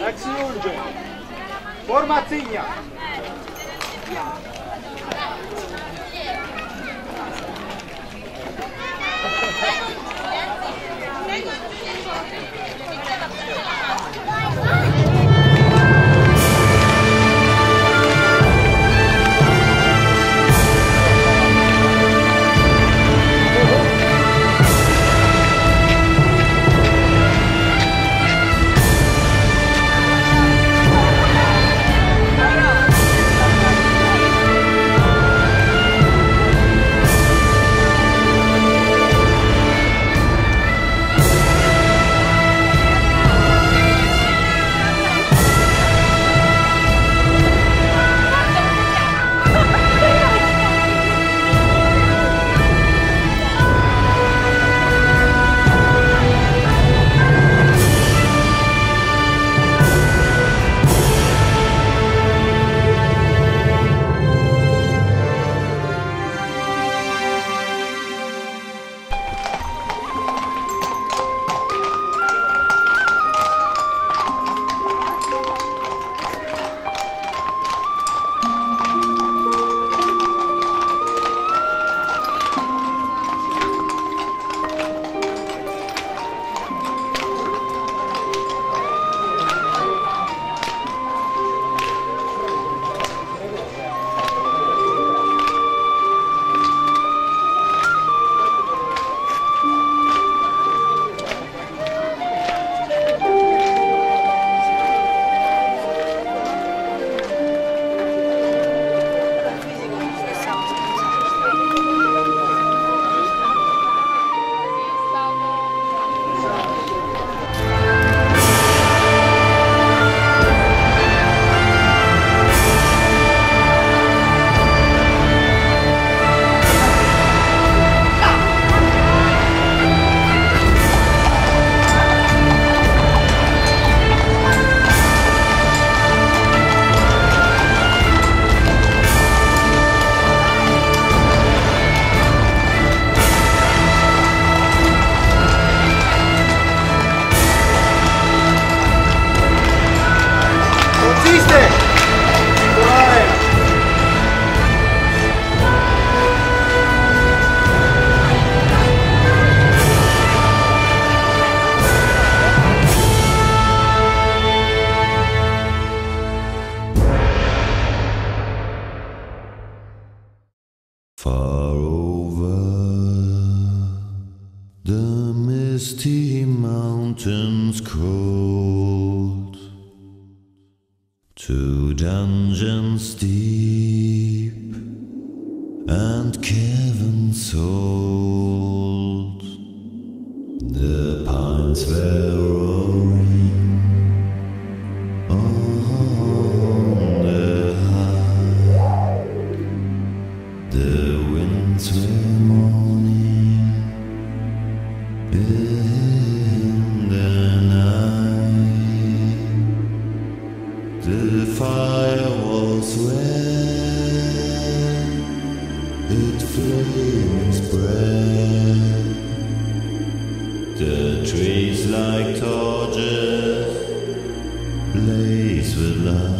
Jak si Julge. Formazzigna. Far over the misty mountains cold, to dungeons deep and caverns old, the pines were roaring on the high, the winds were mourning in the night, the fire was red, its flames spread, the trees like torches blaze with light.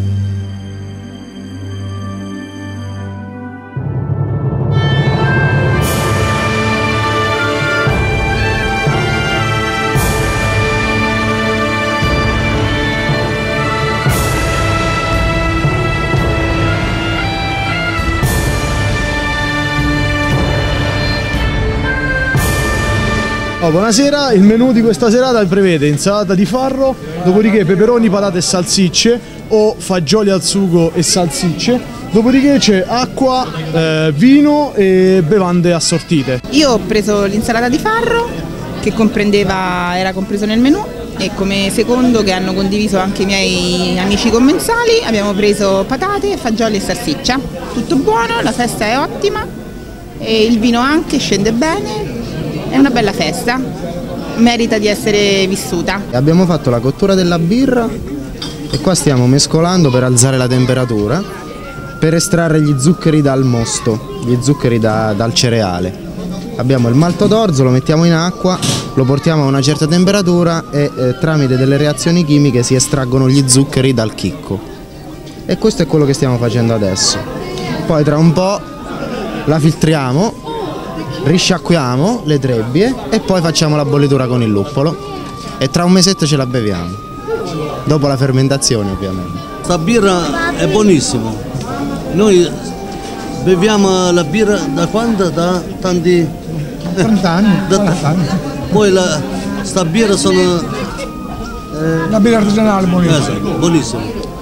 Oh, buonasera, il menù di questa serata prevede insalata di farro, dopodiché peperoni, patate e salsicce o fagioli al sugo e salsicce, dopodiché c'è acqua, vino e bevande assortite. Io ho preso l'insalata di farro che era compreso nel menù, e come secondo, che hanno condiviso anche i miei amici commensali, abbiamo preso patate, fagioli e salsiccia. Tutto buono, la festa è ottima e il vino anche scende bene. È una bella festa, merita di essere vissuta. Abbiamo fatto la cottura della birra e qua stiamo mescolando per alzare la temperatura, per estrarre gli zuccheri dal mosto, gli zuccheri dal cereale. Abbiamo il malto d'orzo, lo mettiamo in acqua, lo portiamo a una certa temperatura e tramite delle reazioni chimiche si estraggono gli zuccheri dal chicco. E questo è quello che stiamo facendo adesso. Poi tra un po' la filtriamo, risciacquiamo le trebbie e poi facciamo la bollitura con il luppolo e tra un mesetto ce la beviamo, dopo la fermentazione ovviamente. Sta birra è buonissima, noi beviamo la birra da quando? Da tanti... 30 anni, 40 anni. Poi sta birra sono... La birra artigianale buonissima. Buonissima.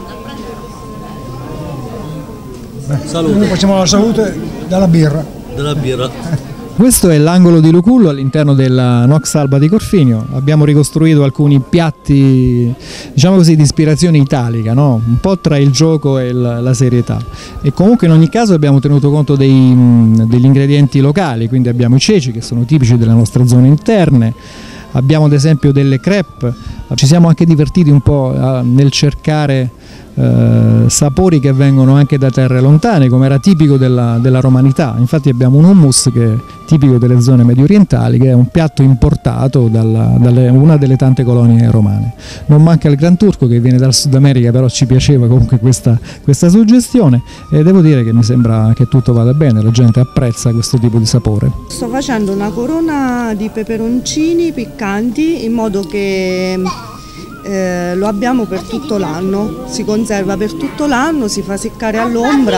Salute. Noi facciamo la salute dalla birra. Della birra. Questo è l'angolo di Lucullo all'interno della Nox Alba di Corfinio. Abbiamo ricostruito alcuni piatti, diciamo così, di ispirazione italica, no? Un po' tra il gioco e la serietà. E comunque in ogni caso abbiamo tenuto conto degli ingredienti locali, quindi abbiamo i ceci che sono tipici delle nostre zone interne, abbiamo ad esempio delle crepe, ci siamo anche divertiti un po' nel cercare sapori che vengono anche da terre lontane, come era tipico della romanità. Infatti abbiamo un hummus che è tipico delle zone medio orientali, che è un piatto importato da una delle tante colonie romane. Non manca il Gran Turco che viene dal Sud America, però ci piaceva comunque questa suggestione e devo dire che mi sembra che tutto vada bene, la gente apprezza questo tipo di sapore. Sto facendo una corona di peperoncini piccanti in modo che lo abbiamo per tutto l'anno, si conserva per tutto l'anno, si fa seccare all'ombra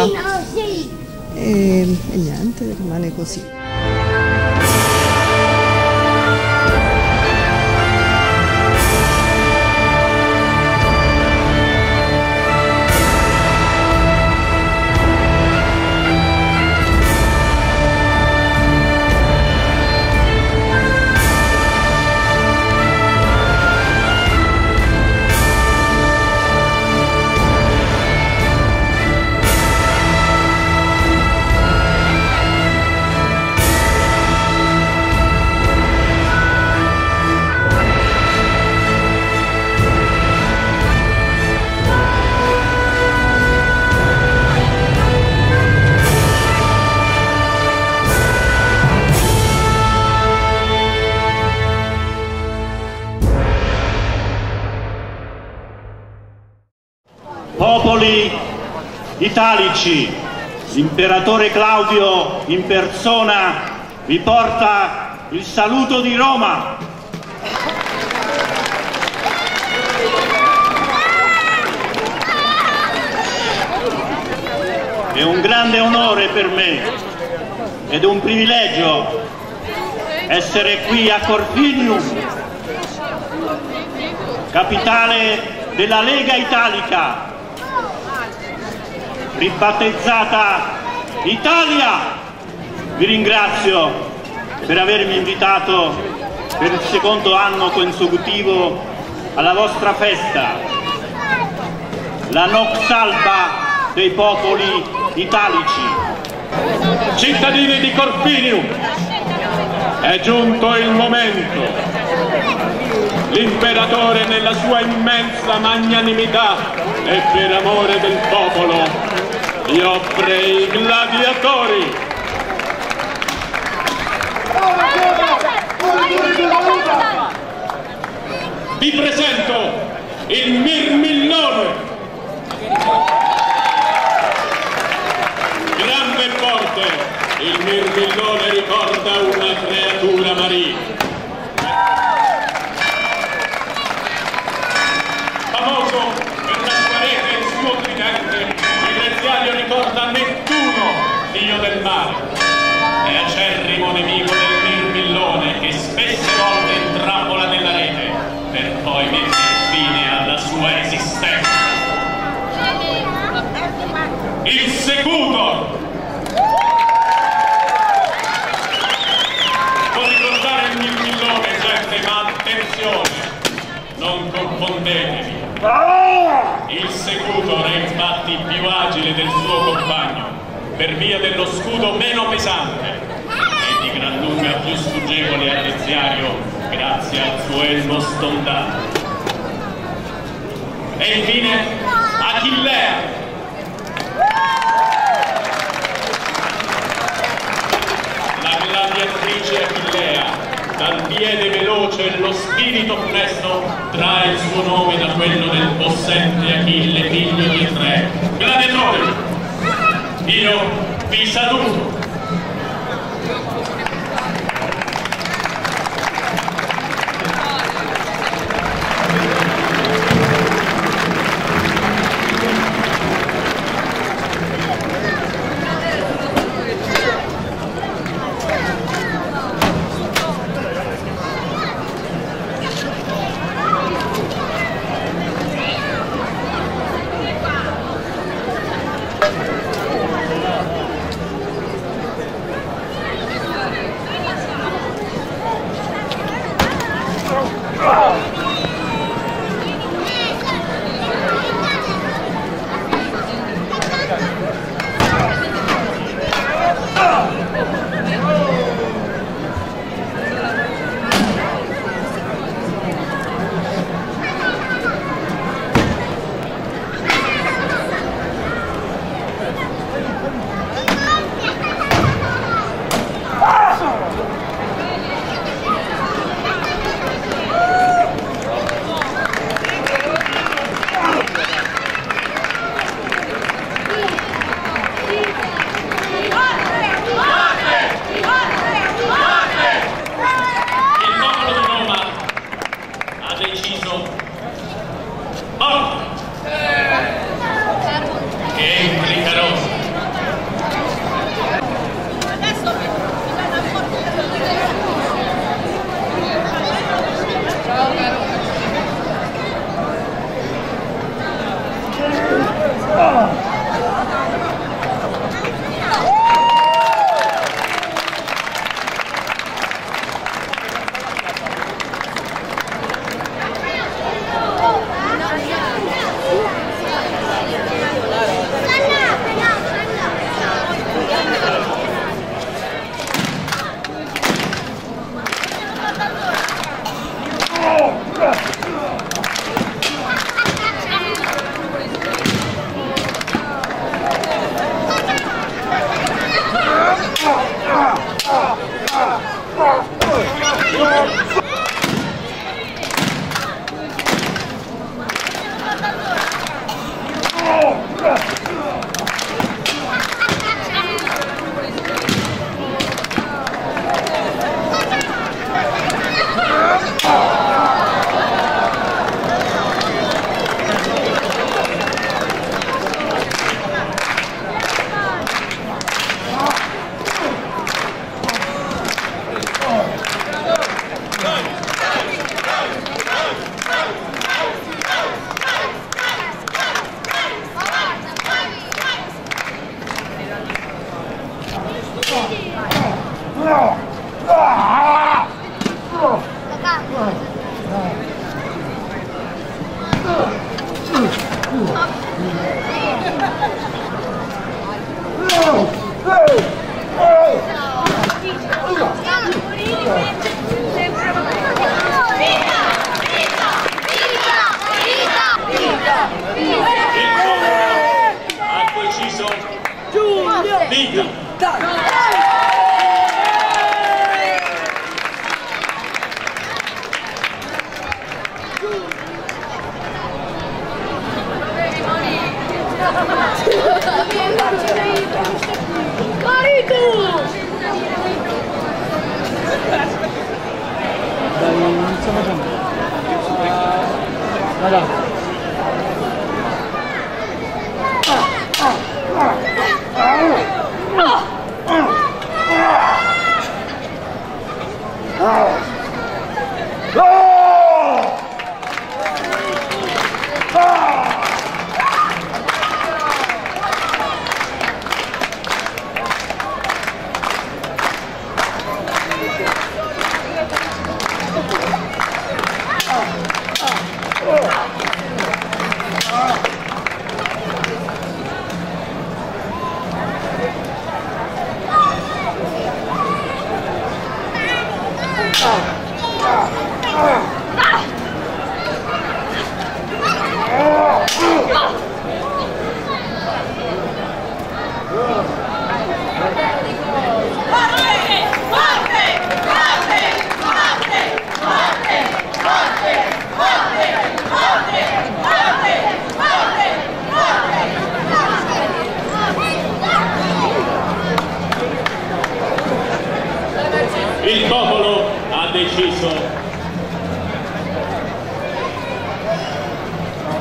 e niente, rimane così. Popoli italici, l'imperatore Claudio in persona vi porta il saluto di Roma. È un grande onore per me ed un privilegio essere qui a Corfinium, capitale della Lega Italica, ribattezzata Italia. Vi ringrazio per avermi invitato per il secondo anno consecutivo alla vostra festa, la Nox Alba dei popoli italici. Cittadini di Corfinium, è giunto il momento. L'imperatore nella sua immensa magnanimità e per amore del popolo vi offre i gladiatori. Vi presento il mirmillone, grande e forte. Il mirmillone ricorda una creatura marina. Famoso per la sua rete e il suo tridente, il Reziario ricorda Nettuno, dio del mare, e acerrimo nemico del mirmillone che spesse volte intrappola nella rete per poi mettere fine alla sua esistenza. Il Secutor! Può ricordare il mirmillone, gente, ma attenzione, non confondetevi. Il Secutor è infatti più agile del suo compagno, per via dello scudo meno pesante e di gran lunga più sfuggevole al Reziario grazie al suo elmo stondato. E infine Achillea, la gladiatrice fece Achillea, dal piede veloce e lo spirito presto, trae il suo nome da quello del possente Achille, figlio di tre. Gladiatori, io vi saluto.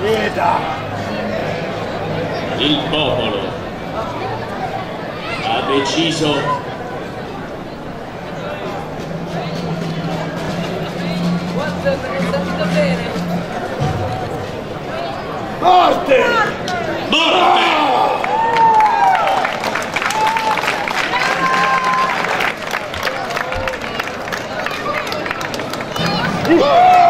Il popolo ha deciso Morte! morte! Morte!